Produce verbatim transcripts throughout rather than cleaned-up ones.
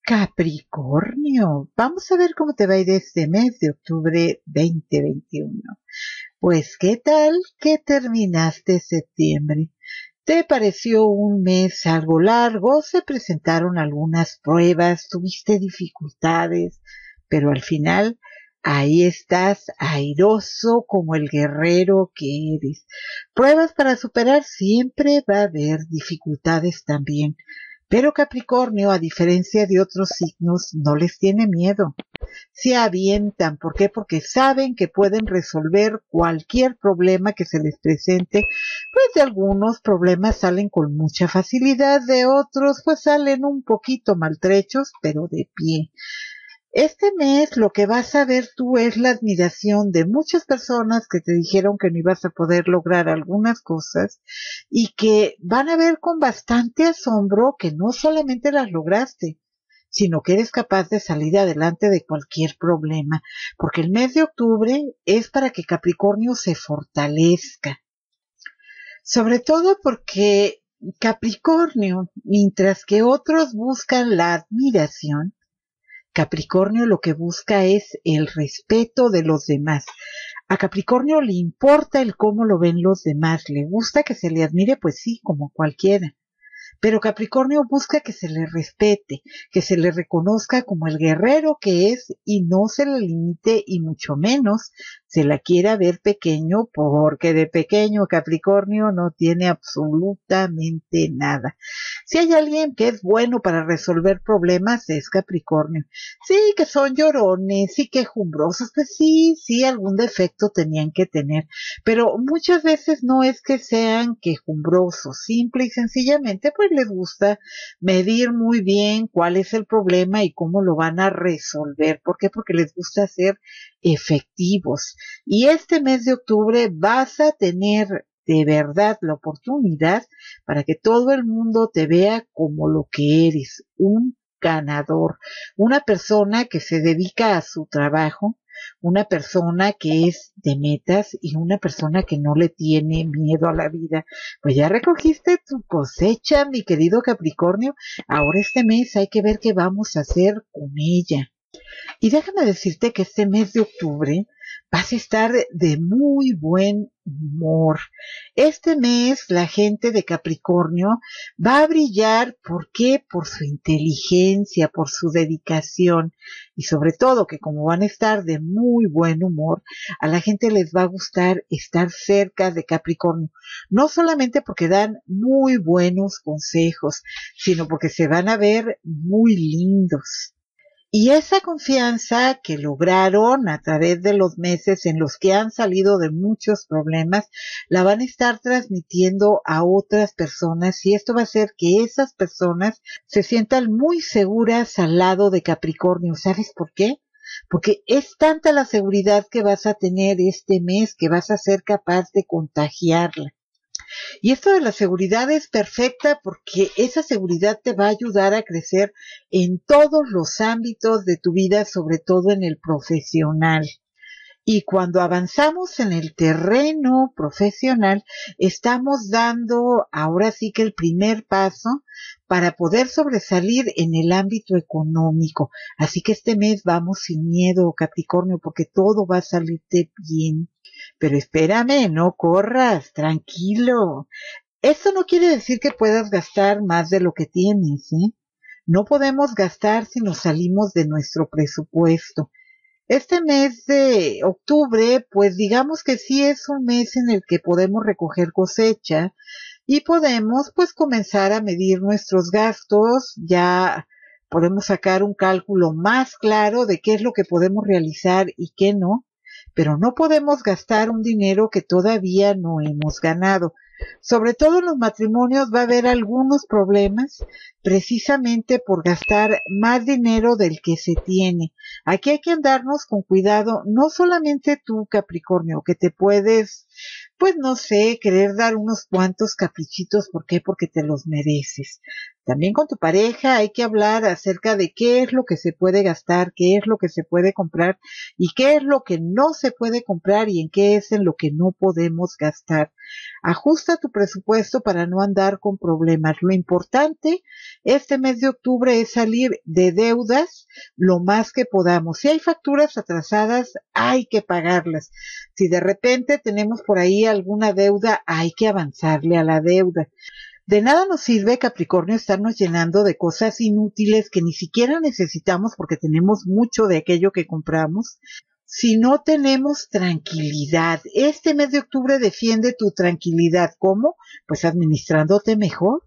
Capricornio, vamos a ver cómo te va a ir este mes de octubre veinte veintiuno. Pues, ¿qué tal que terminaste septiembre? ¿Te pareció un mes algo largo? Se presentaron algunas pruebas, tuviste dificultades, pero al final ahí estás, airoso como el guerrero que eres. Pruebas para superar, siempre va a haber dificultades también. Pero Capricornio, a diferencia de otros signos, no les tiene miedo. Se avientan. ¿Por qué? Porque saben que pueden resolver cualquier problema que se les presente. Pues de algunos problemas salen con mucha facilidad, de otros pues salen un poquito maltrechos, pero de pie. Este mes lo que vas a ver tú es la admiración de muchas personas que te dijeron que no ibas a poder lograr algunas cosas y que van a ver con bastante asombro que no solamente las lograste, sino que eres capaz de salir adelante de cualquier problema, porque el mes de octubre es para que Capricornio se fortalezca. Sobre todo porque Capricornio, mientras que otros buscan la admiración, Capricornio lo que busca es el respeto de los demás. A Capricornio le importa el cómo lo ven los demás, le gusta que se le admire, pues sí, como cualquiera. Pero Capricornio busca que se le respete, que se le reconozca como el guerrero que es y no se le limite y mucho menos se la quiera ver pequeño, porque de pequeño Capricornio no tiene absolutamente nada. Si hay alguien que es bueno para resolver problemas es Capricornio. Sí, que son llorones, sí, quejumbrosos, pues sí, sí, algún defecto tenían que tener, pero muchas veces no es que sean quejumbrosos, simple y sencillamente pues les gusta medir muy bien cuál es el problema y cómo lo van a resolver. ¿Por qué? Porque les gusta ser efectivos. Y este mes de octubre vas a tener de verdad la oportunidad para que todo el mundo te vea como lo que eres, un ganador, una persona que se dedica a su trabajo, una persona que es de metas y una persona que no le tiene miedo a la vida. Pues ya recogiste tu cosecha, mi querido Capricornio. Ahora este mes hay que ver qué vamos a hacer con ella. Y déjame decirte que este mes de octubre vas a estar de muy buen humor. Este mes la gente de Capricornio va a brillar. ¿Por qué? Por su inteligencia, por su dedicación y sobre todo que como van a estar de muy buen humor, a la gente les va a gustar estar cerca de Capricornio. No solamente porque dan muy buenos consejos, sino porque se van a ver muy lindos. Y esa confianza que lograron a través de los meses en los que han salido de muchos problemas, la van a estar transmitiendo a otras personas y esto va a hacer que esas personas se sientan muy seguras al lado de Capricornio. ¿Sabes por qué? Porque es tanta la seguridad que vas a tener este mes que vas a ser capaz de contagiarla. Y esto de la seguridad es perfecta porque esa seguridad te va a ayudar a crecer en todos los ámbitos de tu vida, sobre todo en el profesional. Y cuando avanzamos en el terreno profesional, estamos dando ahora sí que el primer paso para poder sobresalir en el ámbito económico. Así que este mes vamos sin miedo, Capricornio, porque todo va a salirte bien. Pero espérame, no corras, tranquilo. Esto no quiere decir que puedas gastar más de lo que tienes, ¿eh? No podemos gastar si nos salimos de nuestro presupuesto. Este mes de octubre, pues digamos que sí es un mes en el que podemos recoger cosecha y podemos pues comenzar a medir nuestros gastos, ya podemos sacar un cálculo más claro de qué es lo que podemos realizar y qué no, pero no podemos gastar un dinero que todavía no hemos ganado. Sobre todo en los matrimonios va a haber algunos problemas precisamente por gastar más dinero del que se tiene. Aquí hay que andarnos con cuidado, no solamente tú, Capricornio, que te puedes, pues no sé, querer dar unos cuantos caprichitos. ¿Por qué? Porque te los mereces. También con tu pareja hay que hablar acerca de qué es lo que se puede gastar, qué es lo que se puede comprar y qué es lo que no se puede comprar y en qué es en lo que no podemos gastar. Ajusta tu presupuesto para no andar con problemas. Lo importante este mes de octubre es salir de deudas lo más que podamos. Si hay facturas atrasadas, hay que pagarlas. Si de repente tenemos por ahí alguna deuda, hay que avanzarle a la deuda. De nada nos sirve, Capricornio, estarnos llenando de cosas inútiles que ni siquiera necesitamos porque tenemos mucho de aquello que compramos. Si no tenemos tranquilidad, este mes de octubre defiende tu tranquilidad. ¿Cómo? Pues administrándote mejor.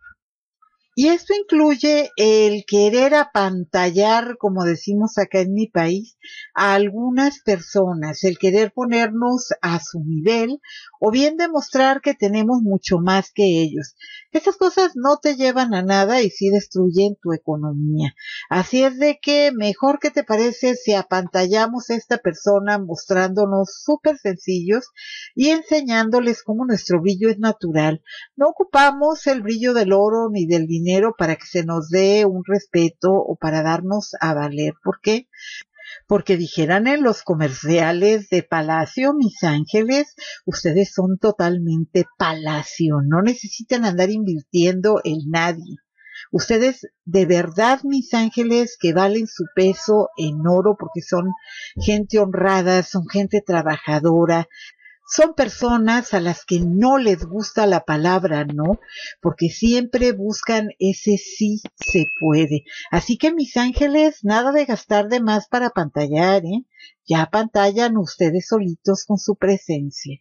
Y esto incluye el querer apantallar, como decimos acá en mi país, a algunas personas, el querer ponernos a su nivel o bien demostrar que tenemos mucho más que ellos. Esas cosas no te llevan a nada y sí destruyen tu economía. Así es de que mejor, que te parece si apantallamos a esta persona mostrándonos súper sencillos y enseñándoles cómo nuestro brillo es natural. No ocupamos el brillo del oro ni del dinero para que se nos dé un respeto o para darnos a valer. ¿Por qué? Porque dijeran en los comerciales de Palacio, mis ángeles, ustedes son totalmente Palacio, no necesitan andar invirtiendo en nadie. Ustedes de verdad, mis ángeles, que valen su peso en oro porque son gente honrada, son gente trabajadora. Son personas a las que no les gusta la palabra no, porque siempre buscan ese sí se puede. Así que, mis ángeles, nada de gastar de más para pantallar, ¿eh? Ya pantallan ustedes solitos con su presencia.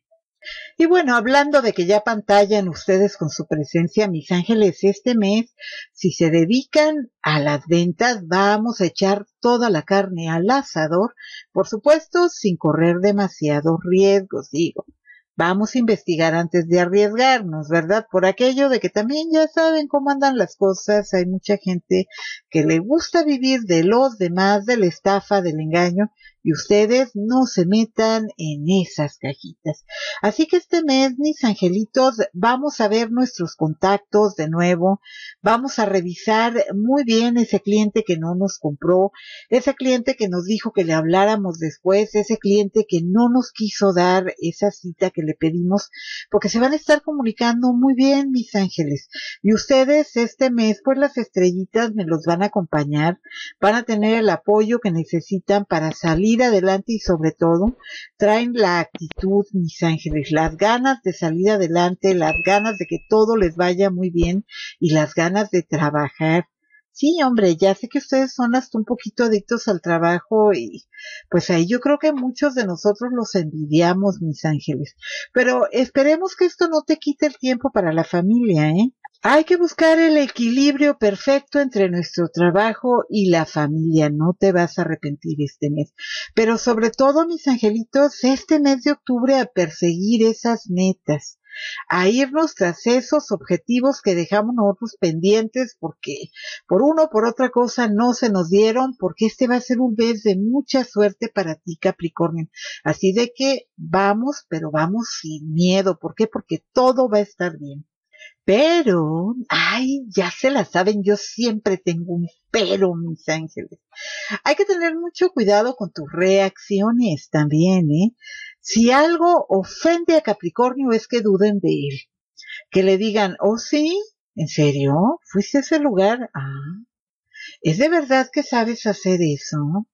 Y bueno, hablando de que ya pantallan ustedes con su presencia, mis ángeles, este mes, si se dedican a las ventas, vamos a echar toda la carne al asador, por supuesto, sin correr demasiados riesgos, digo. Vamos a investigar antes de arriesgarnos, ¿verdad? Por aquello de que también ya saben cómo andan las cosas, hay mucha gente que le gusta vivir de los demás, de la estafa, del engaño, y ustedes no se metan en esas cajitas. Así que este mes, mis angelitos, vamos a ver nuestros contactos de nuevo, vamos a revisar muy bien ese cliente que no nos compró, ese cliente que nos dijo que le habláramos después, ese cliente que no nos quiso dar esa cita que le pedimos, porque se van a estar comunicando muy bien, mis ángeles. Y ustedes este mes, pues las estrellitas me los van a acompañar, van a tener el apoyo que necesitan para salir adelante y sobre todo traen la actitud, mis ángeles, las ganas de salir adelante, las ganas de que todo les vaya muy bien y las ganas de trabajar. Sí, hombre, ya sé que ustedes son hasta un poquito adictos al trabajo y pues ahí yo creo que muchos de nosotros los envidiamos, mis ángeles. Pero esperemos que esto no te quite el tiempo para la familia, ¿eh? Hay que buscar el equilibrio perfecto entre nuestro trabajo y la familia. No te vas a arrepentir este mes. Pero sobre todo, mis angelitos, este mes de octubre a perseguir esas metas, a irnos tras esos objetivos que dejamos nosotros pendientes porque por uno o por otra cosa no se nos dieron, porque este va a ser un mes de mucha suerte para ti, Capricornio. Así de que vamos, pero vamos sin miedo. ¿Por qué? Porque todo va a estar bien. Pero, ay, ya se la saben, yo siempre tengo un pero, mis ángeles. Hay que tener mucho cuidado con tus reacciones también, ¿eh? Si algo ofende a Capricornio es que duden de él. Que le digan, oh sí, ¿en serio? ¿Fuiste a ese lugar? Ah, ¿es de verdad que sabes hacer eso?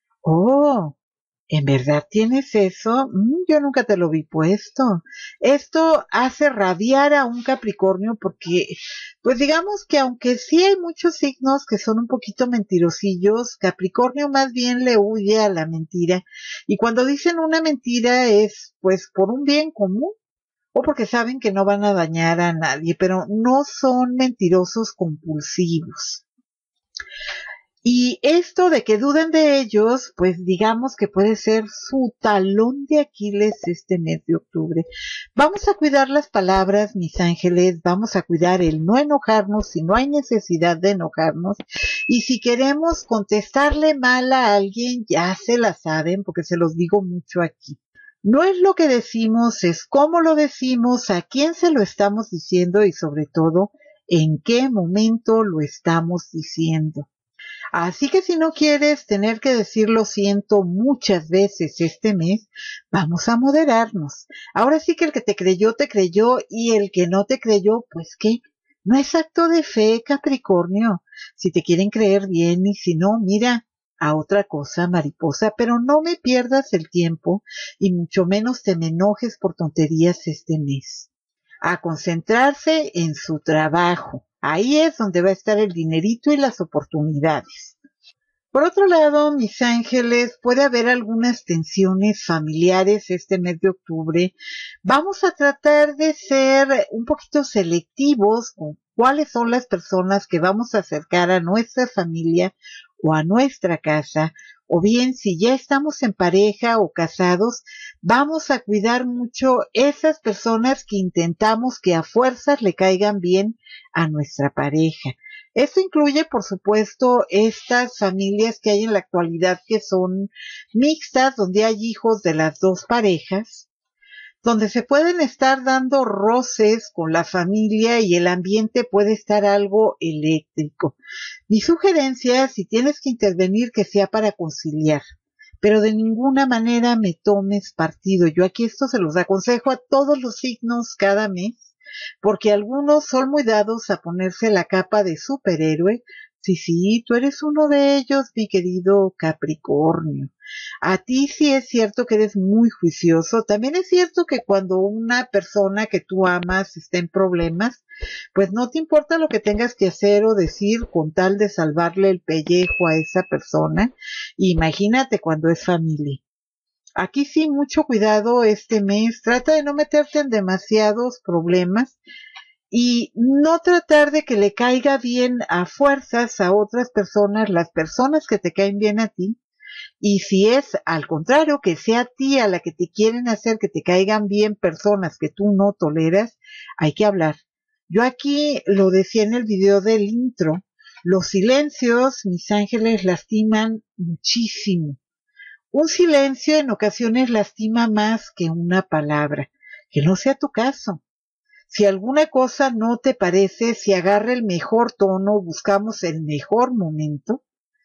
Oh, ¿en verdad tienes eso? Mm, yo nunca te lo vi puesto. Esto hace rabiar a un Capricornio porque, pues digamos que aunque sí hay muchos signos que son un poquito mentirosillos, Capricornio más bien le huye a la mentira. Y cuando dicen una mentira es, pues, por un bien común o porque saben que no van a dañar a nadie, pero no son mentirosos compulsivos. Y esto de que duden de ellos, pues digamos que puede ser su talón de Aquiles este mes de octubre. Vamos a cuidar las palabras, mis ángeles, vamos a cuidar el no enojarnos si no hay necesidad de enojarnos. Y si queremos contestarle mal a alguien, ya se la saben, porque se los digo mucho aquí. No es lo que decimos, es cómo lo decimos, a quién se lo estamos diciendo y sobre todo en qué momento lo estamos diciendo. Así que si no quieres tener que decir lo siento muchas veces este mes, vamos a moderarnos. Ahora sí que el que te creyó, te creyó, y el que no te creyó, pues qué. No es acto de fe, Capricornio. Si te quieren creer bien, y si no, mira a otra cosa, mariposa, pero no me pierdas el tiempo y mucho menos te me enojes por tonterías este mes. A concentrarse en su trabajo. Ahí es donde va a estar el dinerito y las oportunidades. Por otro lado, mis ángeles, puede haber algunas tensiones familiares este mes de octubre. Vamos a tratar de ser un poquito selectivos con cuáles son las personas que vamos a acercar a nuestra familia o a nuestra casa, o bien si ya estamos en pareja o casados, vamos a cuidar mucho esas personas que intentamos que a fuerzas le caigan bien a nuestra pareja. Esto incluye, por supuesto, estas familias que hay en la actualidad que son mixtas, donde hay hijos de las dos parejas, donde se pueden estar dando roces con la familia y el ambiente puede estar algo eléctrico. Mi sugerencia, si tienes que intervenir, que sea para conciliar, pero de ninguna manera me tomes partido. Yo aquí esto se los aconsejo a todos los signos cada mes, porque algunos son muy dados a ponerse la capa de superhéroe. Sí, sí, tú eres uno de ellos, mi querido Capricornio. A ti sí es cierto que eres muy juicioso. También es cierto que cuando una persona que tú amas está en problemas, pues no te importa lo que tengas que hacer o decir con tal de salvarle el pellejo a esa persona. Imagínate cuando es familia. Aquí sí, mucho cuidado este mes. Trata de no meterte en demasiados problemas y no tratar de que le caiga bien a fuerzas a otras personas, las personas que te caen bien a ti. Y si es al contrario, que sea a ti a la que te quieren hacer que te caigan bien personas que tú no toleras, hay que hablar. Yo aquí lo decía en el video del intro, los silencios, mis ángeles, lastiman muchísimo. Un silencio en ocasiones lastima más que una palabra. Que no sea tu caso. Si alguna cosa no te parece, si agarra el mejor tono, buscamos el mejor momento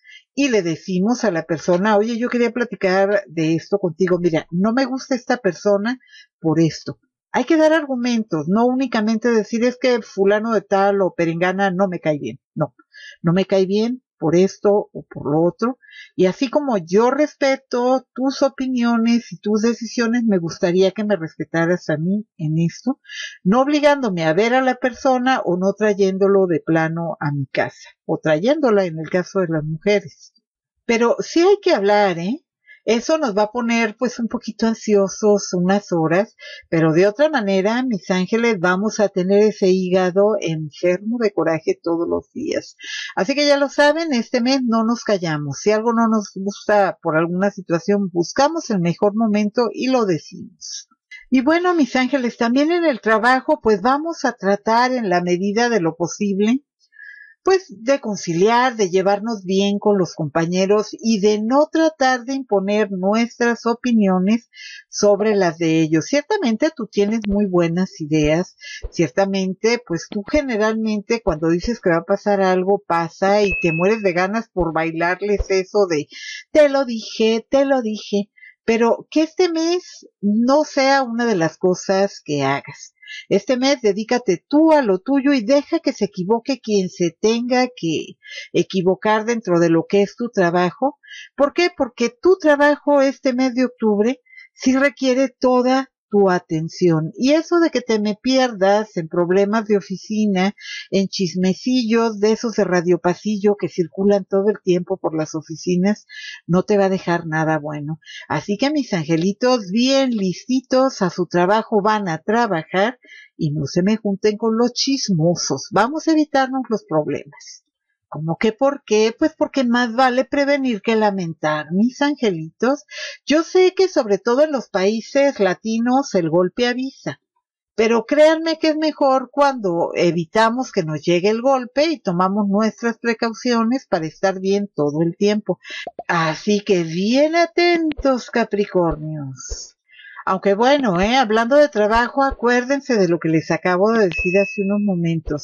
y le decimos a la persona, oye, yo quería platicar de esto contigo, mira, no me gusta esta persona por esto. Hay que dar argumentos, no únicamente decir es que fulano de tal o perengana no me cae bien. No, no me cae bien por esto o por lo otro. Y así como yo respeto tus opiniones y tus decisiones, me gustaría que me respetaras a mí en esto, no obligándome a ver a la persona o no trayéndolo de plano a mi casa, o trayéndola en el caso de las mujeres. Pero sí hay que hablar, ¿eh? Eso nos va a poner pues un poquito ansiosos unas horas, pero de otra manera, mis ángeles, vamos a tener ese hígado enfermo de coraje todos los días. Así que ya lo saben, este mes no nos callamos. Si algo no nos gusta por alguna situación, buscamos el mejor momento y lo decimos. Y bueno, mis ángeles, también en el trabajo, pues vamos a tratar en la medida de lo posible pues de conciliar, de llevarnos bien con los compañeros y de no tratar de imponer nuestras opiniones sobre las de ellos. Ciertamente tú tienes muy buenas ideas, ciertamente pues tú generalmente cuando dices que va a pasar algo pasa y te mueres de ganas por bailarles eso de te lo dije, te lo dije, pero que este mes no sea una de las cosas que hagas. Este mes dedícate tú a lo tuyo y deja que se equivoque quien se tenga que equivocar dentro de lo que es tu trabajo. ¿Por qué? Porque tu trabajo este mes de octubre sí requiere toda tu atención. Y eso de que te me pierdas en problemas de oficina, en chismecillos de esos de radiopasillo que circulan todo el tiempo por las oficinas, no te va a dejar nada bueno. Así que mis angelitos bien listitos a su trabajo van a trabajar y no se me junten con los chismosos. Vamos a evitarnos los problemas. ¿Cómo que por qué? Pues porque más vale prevenir que lamentar, mis angelitos. Yo sé que sobre todo en los países latinos el golpe avisa, pero créanme que es mejor cuando evitamos que nos llegue el golpe y tomamos nuestras precauciones para estar bien todo el tiempo. Así que bien atentos, Capricornios. Aunque bueno, eh, hablando de trabajo, acuérdense de lo que les acabo de decir hace unos momentos.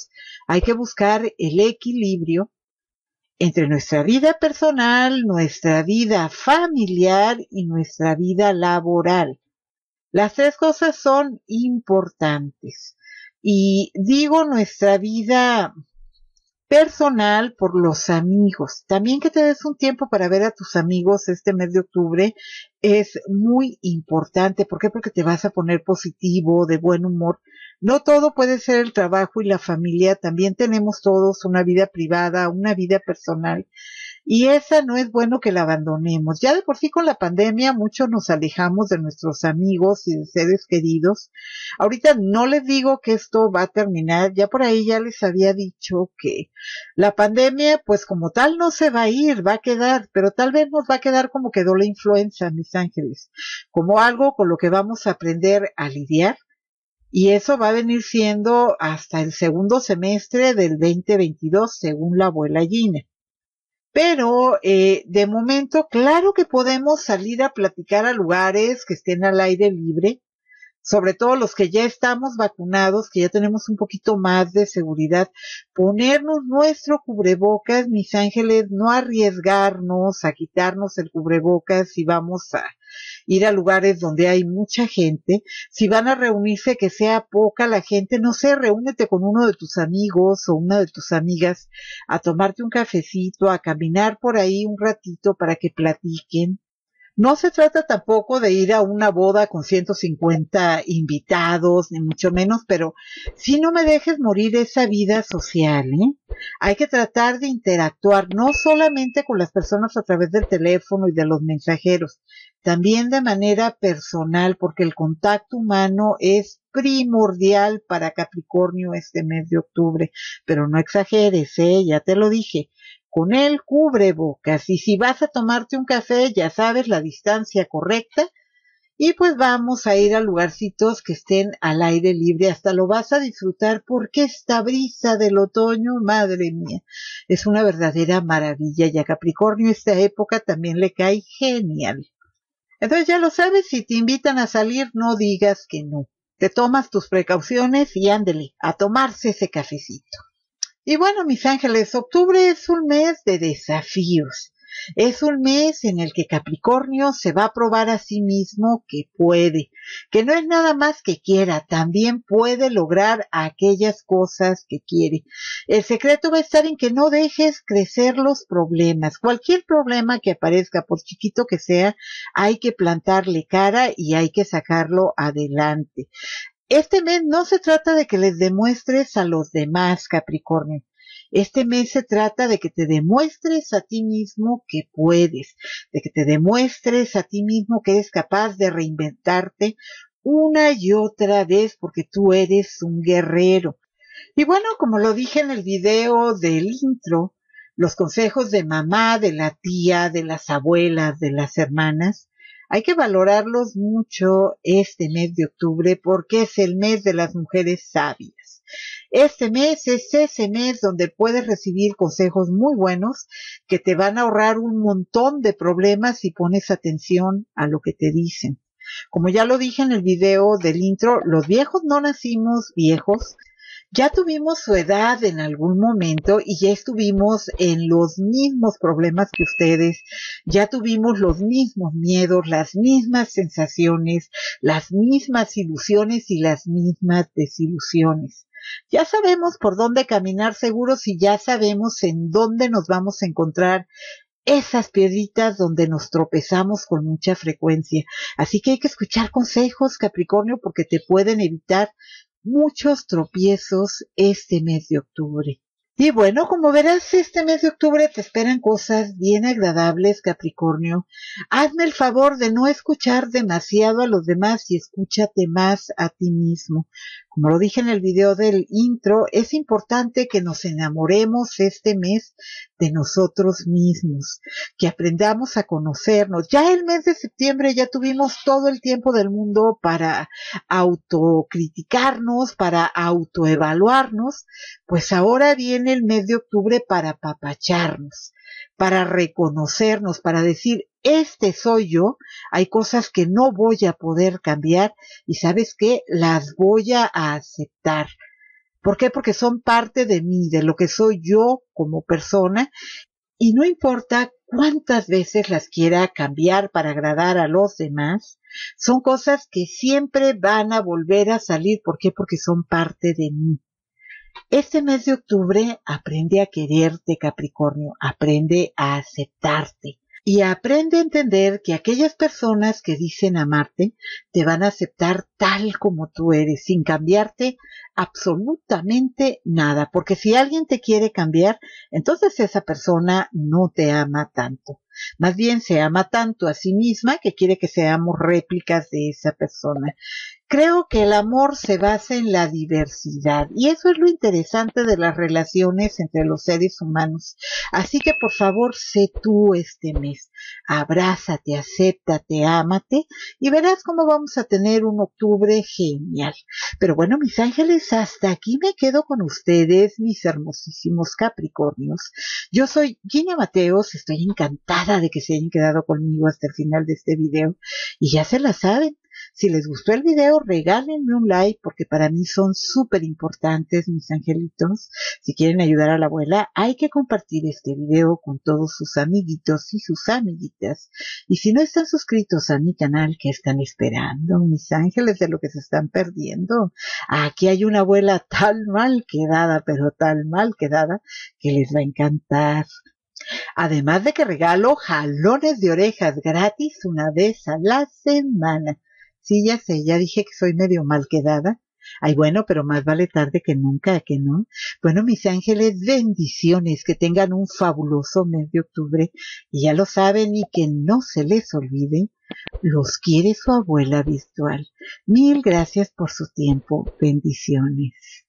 Hay que buscar el equilibrio entre nuestra vida personal, nuestra vida familiar y nuestra vida laboral. Las tres cosas son importantes. Y digo nuestra vida personal por los amigos. También que te des un tiempo para ver a tus amigos este mes de octubre es muy importante. ¿Por qué? Porque te vas a poner positivo, de buen humor. No todo puede ser el trabajo y la familia. También tenemos todos una vida privada, una vida personal. Y esa no es bueno que la abandonemos. Ya de por sí con la pandemia muchos nos alejamos de nuestros amigos y de seres queridos. Ahorita no les digo que esto va a terminar. Ya por ahí ya les había dicho que la pandemia pues como tal no se va a ir, va a quedar, pero tal vez nos va a quedar como quedó la influenza, mis ángeles, como algo con lo que vamos a aprender a lidiar. Y eso va a venir siendo hasta el segundo semestre del veinte veintidós, según la abuela Gina. Pero eh, de momento, claro que podemos salir a platicar a lugares que estén al aire libre, sobre todo los que ya estamos vacunados, que ya tenemos un poquito más de seguridad, ponernos nuestro cubrebocas, mis ángeles, no arriesgarnos a quitarnos el cubrebocas si vamos a ir a lugares donde hay mucha gente. Si van a reunirse, que sea poca la gente, no sé, reúnete con uno de tus amigos o una de tus amigas a tomarte un cafecito, a caminar por ahí un ratito para que platiquen. No se trata tampoco de ir a una boda con ciento cincuenta invitados, ni mucho menos, pero sí no me dejes morir esa vida social, ¿eh? Hay que tratar de interactuar no solamente con las personas a través del teléfono y de los mensajeros, también de manera personal, porque el contacto humano es primordial para Capricornio este mes de octubre. Pero no exageres, ¿eh? Ya te lo dije. Con el cubrebocas, y si vas a tomarte un café, ya sabes la distancia correcta, y pues vamos a ir a lugarcitos que estén al aire libre, hasta lo vas a disfrutar porque esta brisa del otoño, madre mía, es una verdadera maravilla, y a Capricornio esta época también le cae genial. Entonces ya lo sabes, si te invitan a salir, no digas que no. Te tomas tus precauciones y ándele, a tomarse ese cafecito. Y bueno, mis ángeles, octubre es un mes de desafíos. Es un mes en el que Capricornio se va a probar a sí mismo que puede, que no es nada más que quiera, también puede lograr aquellas cosas que quiere. El secreto va a estar en que no dejes crecer los problemas. Cualquier problema que aparezca, por chiquito que sea, hay que plantarle cara y hay que sacarlo adelante. Este mes no se trata de que les demuestres a los demás, Capricornio. Este mes se trata de que te demuestres a ti mismo que puedes, de que te demuestres a ti mismo que eres capaz de reinventarte una y otra vez porque tú eres un guerrero. Y bueno, como lo dije en el video del intro, los consejos de mamá, de la tía, de las abuelas, de las hermanas, hay que valorarlos mucho este mes de octubre porque es el mes de las mujeres sabias. Este mes es ese mes donde puedes recibir consejos muy buenos que te van a ahorrar un montón de problemas si pones atención a lo que te dicen. Como ya lo dije en el video del intro, los viejos no nacimos viejos. Ya tuvimos su edad en algún momento y ya estuvimos en los mismos problemas que ustedes, ya tuvimos los mismos miedos, las mismas sensaciones, las mismas ilusiones y las mismas desilusiones. Ya sabemos por dónde caminar seguros y ya sabemos en dónde nos vamos a encontrar esas piedritas donde nos tropezamos con mucha frecuencia. Así que hay que escuchar consejos, Capricornio, porque te pueden evitar muchos tropiezos este mes de octubre. Y bueno, como verás, este mes de octubre te esperan cosas bien agradables, Capricornio. Hazme el favor de no escuchar demasiado a los demás y escúchate más a ti mismo. Como lo dije en el video del intro, es importante que nos enamoremos este mes de nosotros mismos, que aprendamos a conocernos. Ya el mes de septiembre ya tuvimos todo el tiempo del mundo para autocriticarnos, para autoevaluarnos, pues ahora viene el mes de octubre para apapacharnos, para reconocernos, para decir, este soy yo, hay cosas que no voy a poder cambiar y ¿sabes qué? Las voy a aceptar. ¿Por qué? Porque son parte de mí, de lo que soy yo como persona, y no importa cuántas veces las quiera cambiar para agradar a los demás, son cosas que siempre van a volver a salir. ¿Por qué? Porque son parte de mí. Este mes de octubre aprende a quererte, Capricornio, aprende a aceptarte y aprende a entender que aquellas personas que dicen amarte te van a aceptar tal como tú eres, sin cambiarte absolutamente nada, porque si alguien te quiere cambiar, entonces esa persona no te ama tanto. Más bien se ama tanto a sí misma que quiere que seamos réplicas de esa persona. Creo que el amor se basa en la diversidad y eso es lo interesante de las relaciones entre los seres humanos. Así que por favor, sé tú este mes. Abrázate, acéptate, ámate y verás cómo vamos a tener un octubre genial. Pero bueno, mis ángeles, hasta aquí me quedo con ustedes, mis hermosísimos Capricornios. Yo soy Gina Mateos, estoy encantada de que se hayan quedado conmigo hasta el final de este video y ya se la saben. Si les gustó el video, regálenme un like porque para mí son súper importantes, mis angelitos. Si quieren ayudar a la abuela, hay que compartir este video con todos sus amiguitos y sus amiguitas. Y si no están suscritos a mi canal, ¿qué están esperando, mis ángeles, de lo que se están perdiendo? Aquí hay una abuela tan mal quedada, pero tan mal quedada, que les va a encantar. Además de que regalo jalones de orejas gratis una vez a la semana. Sí, ya sé, ya dije que soy medio mal quedada. Ay, bueno, pero más vale tarde que nunca, ¿que no? Bueno, mis ángeles, bendiciones, que tengan un fabuloso mes de octubre. Y ya lo saben, y que no se les olvide, los quiere su abuela virtual. Mil gracias por su tiempo. Bendiciones.